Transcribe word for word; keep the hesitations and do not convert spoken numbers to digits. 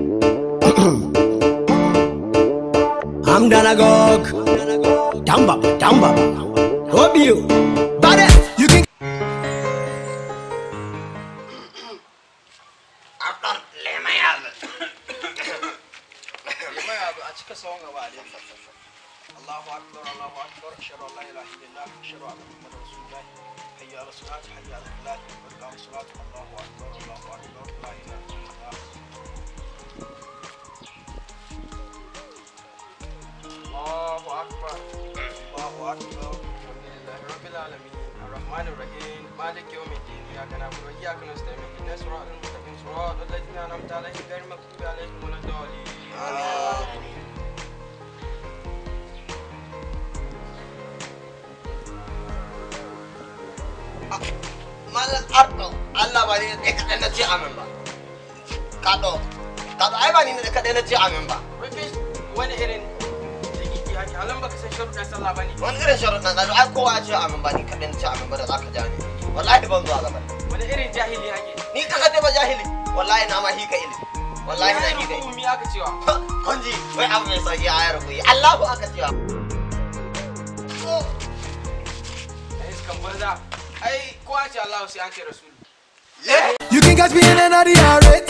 I'm Danagog. Damba, Damba. Hope you. But you can. After Lemayab. Lemayab, I took a song about it. Allahu Akbar, Allahu Akbar, Shara La ilaha illallah, Shara Muhammad Rasulullah. Hayya ala salat, hayya ala falah, barka wa salat, Allahu Akbar, Allahu Akbar, La ilaha illallah. Allahu Akbar, Allahu Akbar, Alhamdulillah, Rabbil Alamin, Ar-Rahman Ar-Rahim, Malik Yawmiddin, Iyyaka na'budu wa iyyaka nasta'in, ihdinas siratal mustaqim, siratal ladzina an'amta alaihim ghayril maghdubi alaihim waladdallin. Amin. Malam Ardo, Allah ba ne da kaɗan na ce amin ba. Kaɗo, kaɗo ai ba ni da kaɗan na ce amin ba. Rufus, wani irin jigigi haki, halan baka san sharuɗan sallah ba ne. Wani irin sharuɗan kaɗo, ai kowa ya ce amin ba, ni kaɗan na ce amin ba da za ka ja ni. Wallahi ban zuwa gaba. Wani irin jahili haki? Ni ka kaɗe ba jahili, wallahi na ma hika ilimi. Wallahi na hika ilimi. Ni aka cewa. Kunji, wai abu mai sauki a yar kuyi, Allahu aka cewa. Ai, iskan banza. You can catch me in another yard.